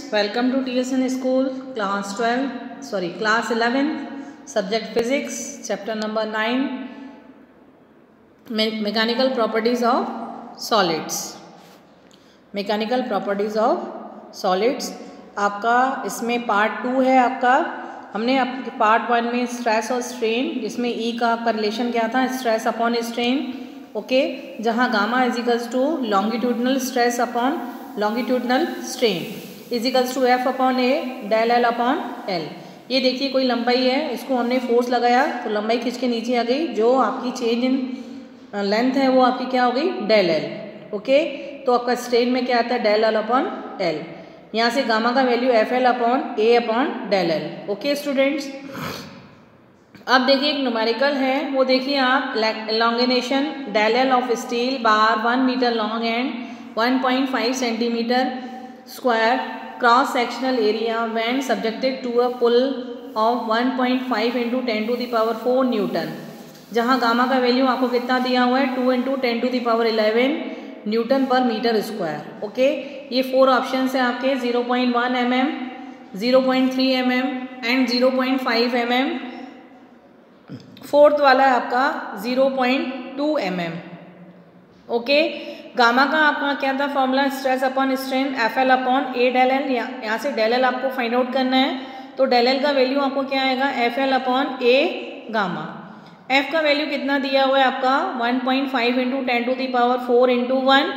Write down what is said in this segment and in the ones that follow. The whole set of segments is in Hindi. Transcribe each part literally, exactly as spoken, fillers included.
welcome to T S N School, class twelve, sorry, class eleven, subject physics, chapter number nine, Me mechanical properties of solids. Mechanical properties of solids. आपका इसमें पार्ट टू है आपका, हमने आपके पार्ट वन में स्ट्रेस और स्ट्रेन, जिसमें ई का आपका रिलेशन क्या था, स्ट्रेस अपॉन स्ट्रेन, ओके, जहाँ gamma equals to longitudinal stress upon longitudinal strain equals to F upon A del L upon L. ये देखिए कोई लंबाई है, इसको हमने फोर्स लगाया तो लंबाई खींच के नीचे आ गई, जो आपकी चेंज इन लेंथ है वो आपकी क्या हो गई, डेल एल, ओके। तो आपका स्ट्रेन में क्या आता है, डेल एल अपॉन एल। यहाँ से गामा का value F L upon A upon del L, okay students. अब देखिए एक न्यूमेरिकल है, वो देखिए आप, elongation del L of steel bar one metre long and one point five centimetre square cross sectional area when subjected to a pull of one point five into ten to the power four newton, जहाँ गामा का वैल्यू आपको कितना दिया हुआ है, two into ten to the power eleven newton per metre square, okay. ये फोर ऑप्शन है आपके, zero point one M M, zero point three M M and zero point five M M. Fourth वाला है आपका zero point two M M, okay. Gamma का आपका क्या था formula, stress upon strain F L upon A del L. यहाँ से डेल एल आपको फाइंड आउट करना है, तो डेल एल का वैल्यू आपको क्या आएगा, F L upon A gamma. F का वैल्यू कितना दिया हुआ है आपका, one point five into ten to the power four into one,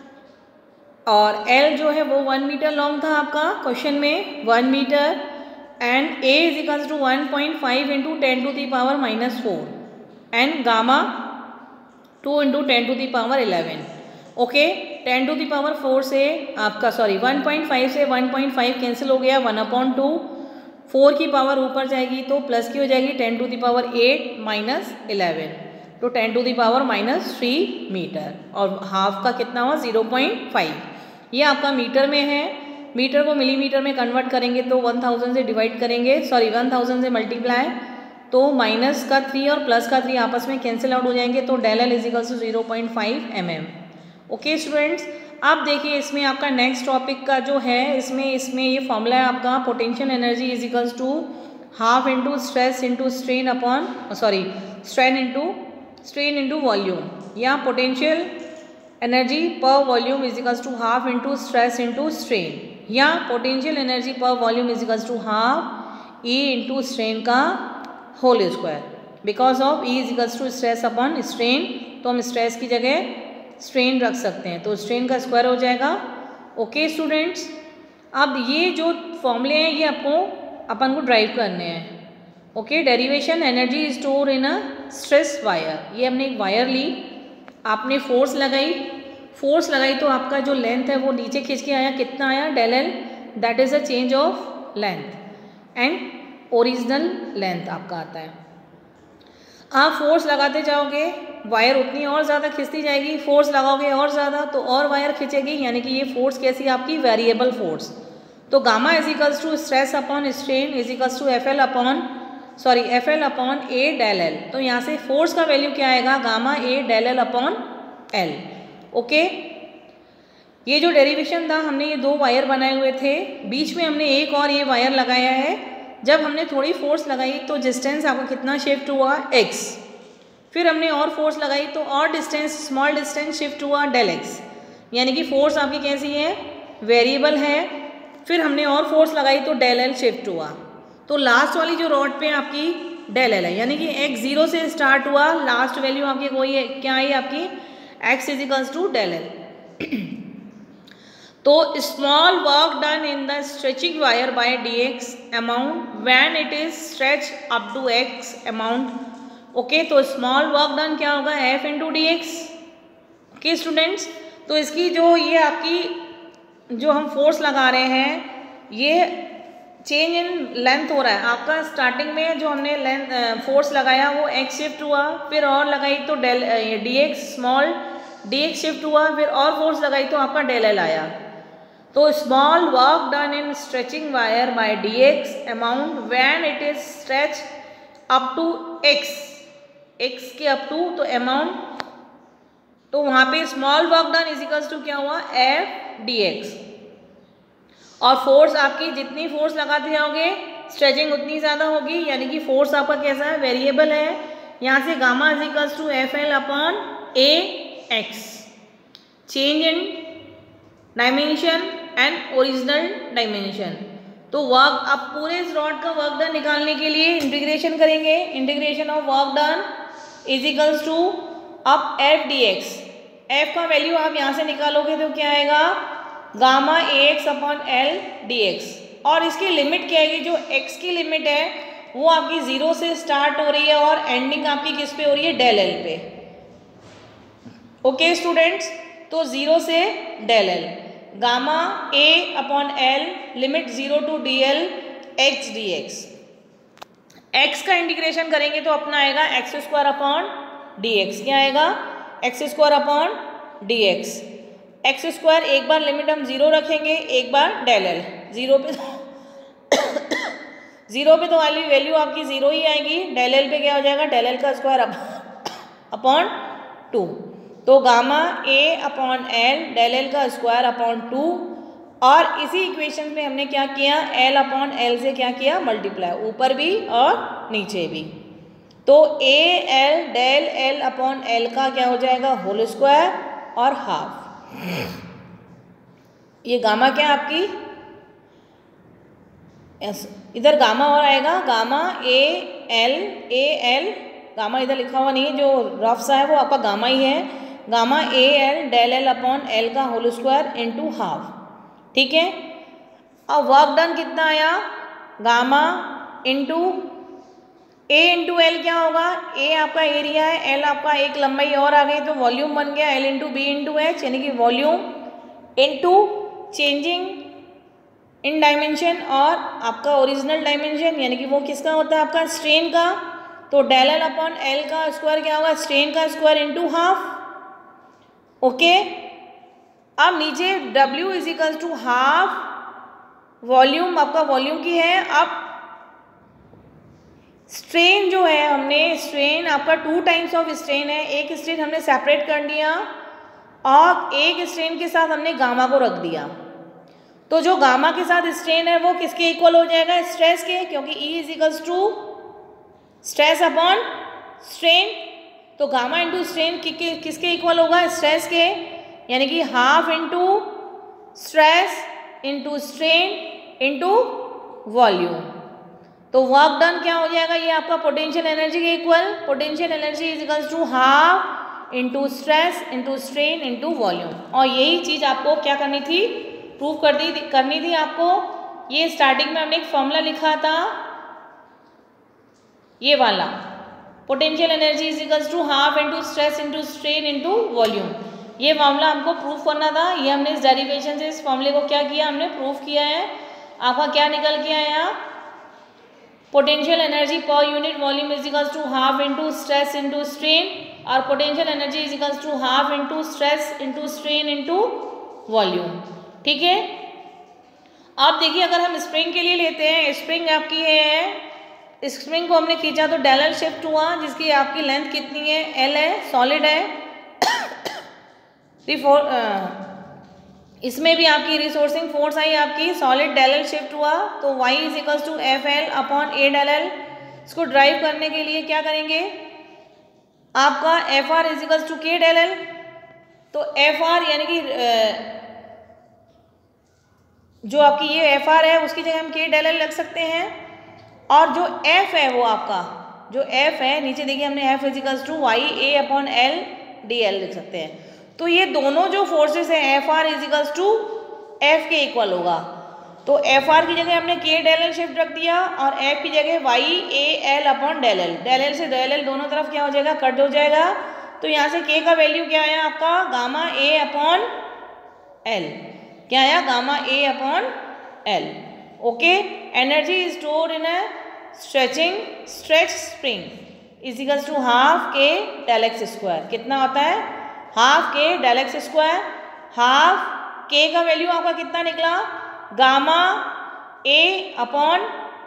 और एल जो है वो वन मीटर लॉन्ग था आपका क्वेश्चन में, one meter, and A is equals to one point five into ten to the power minus four, and gamma two into ten to the power eleven, okay. Ten to the power four से आपका सॉरी वन पॉइंट फाइव से वन पॉइंट फाइव कैंसिल हो गया, वन अपॉन टू, फोर की पावर ऊपर जाएगी तो प्लस की हो जाएगी, ten to the power eight minus eleven, तो ten to the power minus three meter, और हाफ का कितना हुआ, जीरो पॉइंट फाइव। ये आपका मीटर में है, मीटर को मिलीमीटर में कन्वर्ट करेंगे तो वन थाउजेंड से डिवाइड करेंगे, सॉरी वन थाउजेंड से मल्टीप्लाई, तो माइनस का थ्री और प्लस का थ्री आपस में कैंसिल आउट हो जाएंगे, तो del L equals to zero point five M M, okay students. अब देखिए इसमें आपका नेक्स्ट टॉपिक का जो है, इसमें इसमें ये फॉर्मूला है आपका, potential energy is equals to half into stress into strain upon sorry strain into strain into volume, या potential energy per volume is equals to half into stress into strain, या potential energy per volume is equals to half E into strain का whole square, because of E is equals to stress upon strain, तो हम स्ट्रेस की जगह स्ट्रेन रख सकते हैं, तो स्ट्रेन का स्क्वायर हो जाएगा, ओके स्टूडेंट्स। अब ये जो फॉर्मूले हैं ये आपको अपन को ड्राइव करने हैं, okay. Derivation energy store in a stress wire, ये हमने एक वायर ली, आपने फोर्स लगाई, फोर्स लगाई तो आपका जो लेंथ है वो नीचे खींच के आया, कितना आया, del L, that is a change of length, and original length आपका आता है। आप फोर्स लगाते जाओगे, वायर उतनी और ज़्यादा खिंचती जाएगी, फोर्स लगाओगे और ज़्यादा तो और वायर खींचेगी, यानी कि ये फोर्स कैसी आपकी, वेरिएबल फोर्स। तो gamma is equals to stress upon strain is equals to F L upon sorry F L upon A del L, तो यहाँ से फोर्स का वैल्यू क्या आएगा, gamma A del L upon L, okay. ये जो डेरिवेशन था, हमने ये दो वायर बनाए हुए थे, बीच में हमने एक और ये वायर लगाया है, जब हमने थोड़ी फोर्स लगाई तो डिस्टेंस आपको कितना शिफ्ट हुआ, एक्स, फिर हमने और फोर्स लगाई तो और डिस्टेंस, स्मॉल डिस्टेंस शिफ्ट हुआ डेल एक्स, यानी कि फोर्स आपकी कैसी है, वेरिएबल है, फिर हमने और फोर्स लगाई तो डेल एल शिफ्ट हुआ, तो लास्ट वाली जो रॉड पे आपकी डेल एल है, यानी कि एक्स जीरो से स्टार्ट हुआ, लास्ट वैल्यू आपकी कोई है क्या आई आपकी, X is equals to del L. तो small work done in the stretching wire by D X amount when it is stretch up to X amount, okay. तो स्मॉल वर्क डन क्या होगा, F into D X, okay students. तो इसकी जो ये आपकी जो हम फोर्स लगा रहे हैं, ये चेंज इन लेंथ हो रहा है आपका, स्टार्टिंग में जो हमने लेंथ फोर्स लगाया वो एक्स शिफ्ट हुआ, फिर और लगाई तो del D X small D X shift हुआ, फिर और फोर्स लगाई तो आपका डेल एल आया। तो small work done in stretching wire by D X amount when it is stretch up to X, X के अप टू, तो अमाउंट, तो वहाँ पे small work done is equals to क्या हुआ, एफ डी एक्स, और फोर्स आपकी जितनी फोर्स लगाते जाओगे स्ट्रेचिंग उतनी ज़्यादा होगी, यानी कि फोर्स आपका कैसा है, वेरिएबल है। यहाँ से gamma is equals to F L upon A X, change in dimension and original dimension. तो वर्क अब पूरे इस रॉड का वर्क डन निकालने के लिए इंटीग्रेशन करेंगे। Integration of work done is equals to अब एफ डी एक्स, एफ का वैल्यू आप यहाँ से निकालोगे तो क्या आएगा, gamma A X upon L D X. और इसकी लिमिट क्या है, जो एक्स की लिमिट है वो आपकी जीरो से स्टार्ट हो रही है और एंडिंग आपकी किस पे हो रही है, डेल एल पे। ओके स्टूडेंट्स, तो जीरो से del L, gamma A upon L limit zero to D L X D X. X का इंटीग्रेशन करेंगे तो अपना आएगा X square upon D X. क्या आएगा, X square upon D X. X square एक बार लिमिट हम जीरो रखेंगे, एक बार डेल एल। जीरो पे जीरो पे तो वाली वैल्यू आपकी जीरो ही आएगी, डेल एल पे क्या हो जाएगा, डेल एल का स्क्वायर अपॉन टू। तो gamma A upon L del L का स्क्वायर अपॉन टू, और इसी इक्वेशन में हमने क्या किया, एल अपॉन एल से क्या किया, मल्टीप्लाई, ऊपर भी और नीचे भी। तो A L del L upon L का क्या हो जाएगा, होल स्क्वायर और हाफ। ये गामा क्या आपकी, इधर गामा और आएगा, gamma A L, A L gamma इधर लिखा हुआ नहीं है, जो रफ सा है वो आपका गामा ही है, gamma A L del L upon L का होल स्क्वायर इंटू हाफ। ठीक है, अब वर्क डन कितना आया, gamma into A into L क्या होगा, ए आपका एरिया है, एल आपका एक लंबाई और आ गई तो वॉल्यूम बन गया, L into B into H, यानी कि volume into changing in dimension और आपका ओरिजिनल डायमेंशन, यानी कि वो किसका होता है, आपका स्ट्रेन का। तो डेल एल अपॉन एल का स्क्वायर क्या होगा, स्ट्रेन का स्क्वायर इंटू हाफ। ओके, अब नीचे W is equal to half volume, आपका वॉल्यूम की है। अब स्ट्रेन जो है, हमने स्ट्रेन आपका टू टाइम्स ऑफ स्ट्रेन है, एक स्ट्रेन हमने सेपरेट कर दिया और एक स्ट्रेन के साथ हमने गामा को रख दिया। तो जो गामा के साथ स्ट्रेन है वो किसके इक्वल हो जाएगा, स्ट्रेस के, क्योंकि E is equals to stress upon strain. तो गामा इंटू स्ट्रेन कि, कि, किसके इक्वल होगा, स्ट्रेस के, यानी कि half into stress into strain into volume. तो वर्क डन क्या हो जाएगा, ये आपका पोटेंशियल एनर्जी के equal, potential energy is equals to half into stress into strain into volume. और यही चीज़ आपको क्या करनी थी, प्रूव कर दी करनी थी आपको। ये स्टार्टिंग में हमने एक फॉर्मूला लिखा था, ये वाला, potential energy is equals to half into stress into strain into volume. ये मामला हमको प्रूफ करना था। ये हमने इस डेरिवेशन से इस फॉर्मूले को क्या किया, हमने प्रूफ किया है। आपका क्या निकल के आया, potential energy per unit volume is equals to half into stress into strain, और potential energy is equals to half into stress into strain into volume. ठीक है, अब देखिए अगर हम स्प्रिंग के लिए लेते हैं, स्प्रिंग आपकी है, स्प्रिंग को हमने खींचा तो डेल एल शिफ्ट हुआ, जिसकी आपकी लेंथ कितनी है, एल है, सॉलिड है। रिफोर इसमें भी आपकी रिसोर्सिंग फोर्स आई आपकी, सॉलिड डेल एल शिफ्ट हुआ, तो y is equals to F L upon A del L. इसको ड्राइव करने के लिए क्या करेंगे, आपका F R is equals to K del L. तो एफ आर यानी कि जो आपकी ये एफ आर है उसकी जगह हम के डेल एल रख सकते हैं, और जो एफ है वो आपका जो एफ है नीचे देखिए हमने F is equals to Y A upon L D L लिख सकते हैं। तो ये दोनों जो फोर्सेस हैं F R is equals to F के इक्वल होगा। तो एफ आर की जगह हमने के डेल एल शिफ्ट रख दिया और एफ की जगह Y A L upon del L. Del L से डेल एल दोनों तरफ क्या हो जाएगा, कट हो जाएगा। तो यहाँ से के का वैल्यू क्या आया आपका, गामा ए अपॉन एल। क्या आया, gamma A upon L. Okay, energy is stored in a stretching stretch spring is equals to half K del X square. कितना होता है, half K del X square. Half के का वैल्यू आपका कितना निकला, गामा ए अपॉन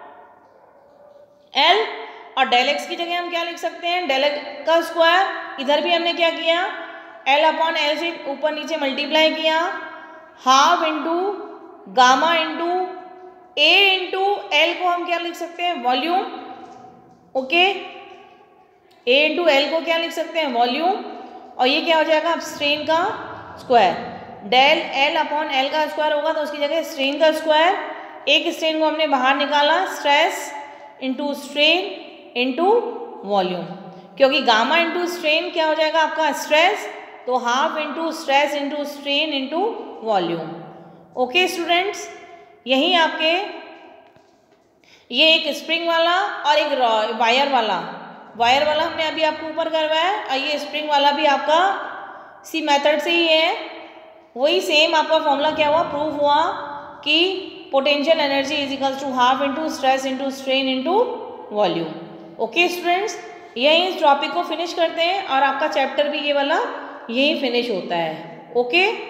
एल, और डेल एक्स की जगह हम क्या लिख सकते हैं, डेल एक्स का स्क्वायर। इधर भी हमने क्या किया, एल अपॉन एल से ऊपर नीचे मल्टीप्लाई किया, half into gamma into A into L को हम क्या लिख सकते हैं, volume. Okay, A into L को क्या लिख सकते हैं, वॉल्यूम। और ये क्या हो जाएगा, अब स्ट्रेन का square, del L upon L का स्क्वायर होगा तो उसकी जगह स्ट्रेन का स्क्वायर। एक स्ट्रेन को हमने बाहर निकाला, stress into strain into volume, क्योंकि गामा इंटू स्ट्रेन क्या हो जाएगा आपका, स्ट्रेस, तो half into stress into strain into volume. Okay students, यही आपके ये एक स्प्रिंग वाला और एक वायर वाला, वायर वाला हमने अभी आपको ऊपर करवाया है और ये स्प्रिंग वाला भी आपका इसी मेथड से ही है। वही सेम आपका फॉर्मूला क्या हुआ, प्रूव हुआ कि potential energy is equals to half into stress into strain into volume. Okay students, यही इस टॉपिक को फिनिश करते हैं और आपका चैप्टर भी ये वाला यही फिनिश होता है। ओके।